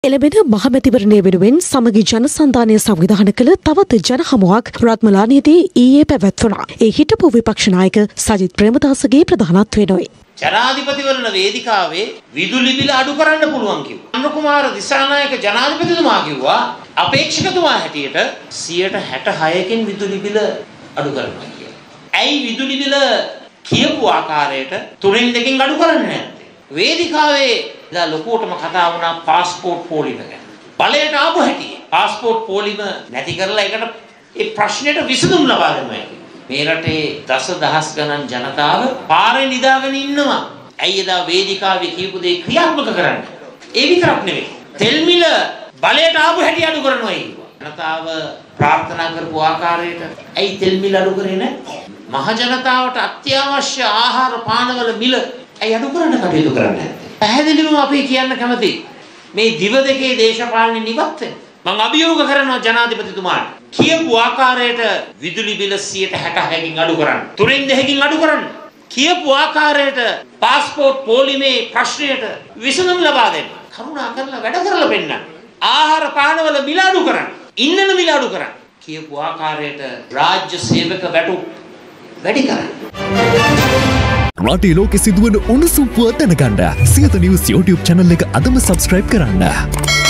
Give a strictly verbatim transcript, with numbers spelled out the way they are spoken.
එළඹෙන මහමැතිවරණය වෙනුවෙන් සමගි ජනසන්ධානය සංවිධානය කළ තවත් ජන හමුවක් රත්මලානයේදී ඊයේ පැවැත්වුණා. ඒ හිටපු විපක්ෂ නායක සජිත් ප්‍රේමදාසගේ ප්‍රධානත්වයෙනුයි. ජනාධිපතිවරණ වේදිකාවේ විදුලි බිල අඩු කරන්න පුළුවන් කිව්වා. අනුර කුමාර දිසානායක ජනාධිපතිතුමා කිව්වා අපේක්ෂකතුමා හැටියට සියයට හැටහයකින් විදුලි බිල අඩු කරනවා කියලා. ඇයි විදුලි බිල කියපු ආකාරයට තුනෙන් දෙකකින් අඩු කරන්නේ නැත්තේ? වේදිකාවේ ලා ලොකුවටම කතා වුණා પાස්පෝර්ට් පොලිම ගැන. බලයට ආපු හැටි પાස්පෝර්ට් පොලිම නැති කරලා ඒකට ඒ ප්‍රශ්නෙට විසඳුම් ලබා දෙනවා. මේ රටේ දසදහස් ගණන් ජනතාව පාරේ නිදාගෙන ඉන්නවා. ඇයි එදා වේදිකාවේ කියපු දේ ක්‍රියාත්මක කරන්නේ? ඒ විතරක් නෙවෙයි. තෙල් මිල බලයට ආපු හැටි අඩු කරනවා කියනවා. ජනතාව ප්‍රාර්ථනා කරපු ආකාරයට ඇයි තෙල් මිල අඩු කරේ නැහැ? මහ ජනතාවට අත්‍යවශ්‍ය ආහාර පානවල මිල ඇයි අඩු කරන්න කටයුතු කරන්නේ නැහැ? පැහැදිලිවම අපි කියන්න කැමතියි මේ දිව දෙකේ දේශපාලන නිවත් වෙන. මම අභියෝග කරනවා ජනාධිපතිතුමාට කියපු ආකාරයට විදුලි බිල සියයට හැටහයකින් අඩු කරන්න. තුනෙන් දෙකකින් අඩු කරන්න. කියපු ආකාරයට પાස්පෝර්ට් පොලිමේ ප්‍රශ්නයට විසඳුම් ලබා දෙන්න. කරුණා කරලා වැඩ කරලා පෙන්නන්න. ආහාර පානවල මිල අඩු කරන්න. ඉන්ධන මිල අඩු කරන්න. කියපු ආකාරයට රාජ්‍ය සේවක වැටුප් වැඩි කරන්න. රටේ ලෝකෙ සිදුවන උණුසුම් පුවත් දැනගන්න සියත නිවුස් YouTube channel එක අදම subscribe කරන්න.